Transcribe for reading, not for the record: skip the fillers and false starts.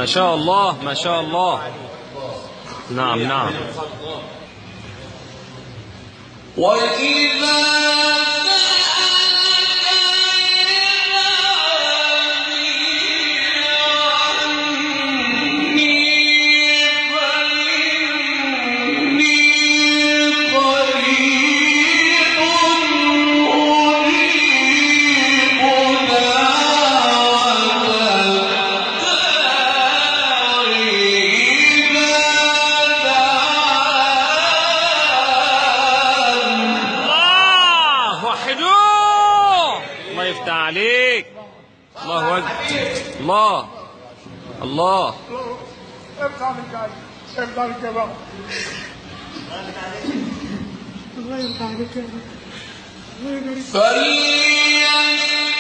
ما شاء الله ما شاء الله. نعم نعم. وإذا الله يفتح عليك. الله أكبر. الله الله. ارفع من كعب، ارفع من كعب. الله يرضى عليك يا رب. الله يبارك.